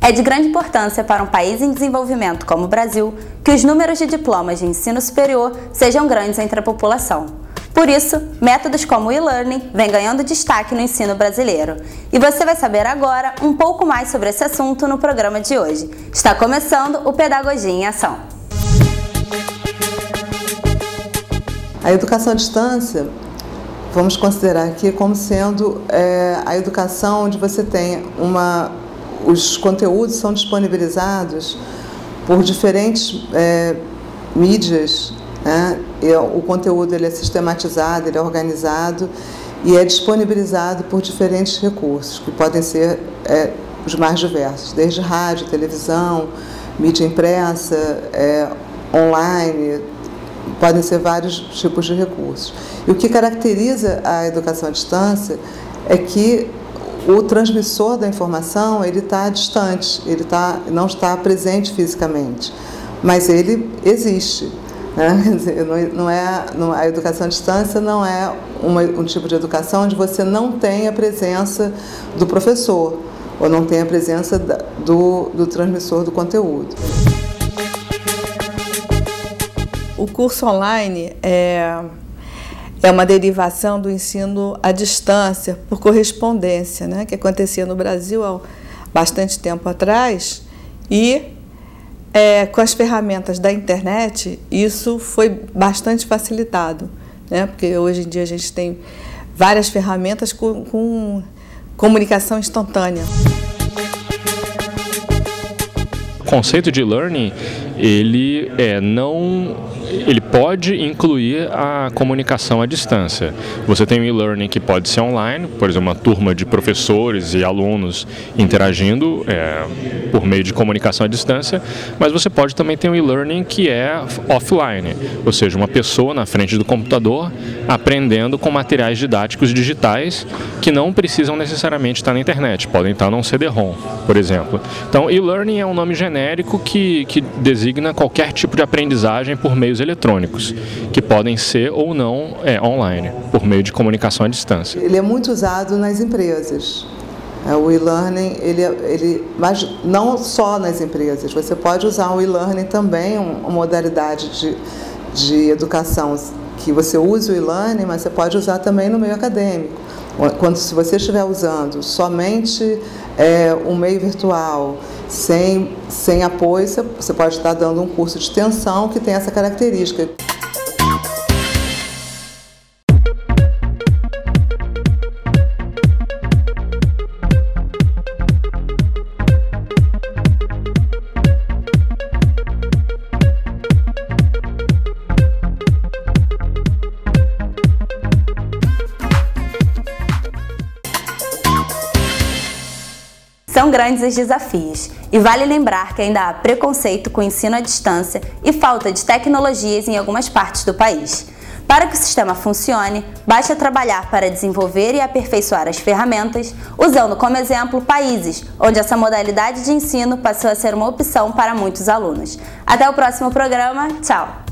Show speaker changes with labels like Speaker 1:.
Speaker 1: É de grande importância para um país em desenvolvimento como o Brasil que os números de diplomas de ensino superior sejam grandes entre a população. Por isso, métodos como o e-learning vêm ganhando destaque no ensino brasileiro. E você vai saber agora um pouco mais sobre esse assunto no programa de hoje. Está começando o Pedagogia em Ação.
Speaker 2: A educação à distância, vamos considerar aqui como sendo a educação onde você tem os conteúdos são disponibilizados por diferentes mídias, né? O conteúdo ele é sistematizado, ele é organizado e é disponibilizado por diferentes recursos, que podem ser os mais diversos, desde rádio, televisão, mídia impressa, online, podem ser vários tipos de recursos. E o que caracteriza a educação à distância é que o transmissor da informação ele está distante, não está presente fisicamente, mas ele existe. A educação à distância não é um tipo de educação onde você não tem a presença do professor ou não tem a presença do transmissor do conteúdo.
Speaker 3: O curso online é uma derivação do ensino à distância por correspondência, né, que acontecia no Brasil há bastante tempo atrás e com as ferramentas da internet, isso foi bastante facilitado, né? Porque hoje em dia a gente tem várias ferramentas com comunicação instantânea.
Speaker 4: O conceito de e-learning, ele pode incluir a comunicação à distância. Você tem o e-learning que pode ser online, por exemplo, uma turma de professores e alunos interagindo por meio de comunicação à distância, mas você pode também ter um e-learning que é offline, ou seja, uma pessoa na frente do computador aprendendo com materiais didáticos digitais que não precisam necessariamente estar na internet, podem estar num CD-ROM, por exemplo. Então, e-learning é um nome genérico que designa qualquer tipo de aprendizagem por meios eletrônicos, que podem ser ou não online, por meio de comunicação à distância.
Speaker 2: Ele é muito usado nas empresas. O e-learning, mas não só nas empresas. Você pode usar o e-learning também, uma modalidade de educação que você use o e-learning, mas você pode usar também no meio acadêmico. Se você estiver usando somente um meio virtual, sem apoio, você pode estar dando um curso de extensão que tem essa característica.
Speaker 1: São grandes os desafios, e vale lembrar que ainda há preconceito com o ensino à distância e falta de tecnologias em algumas partes do país. Para que o sistema funcione, basta trabalhar para desenvolver e aperfeiçoar as ferramentas, usando como exemplo países onde essa modalidade de ensino passou a ser uma opção para muitos alunos. Até o próximo programa, tchau!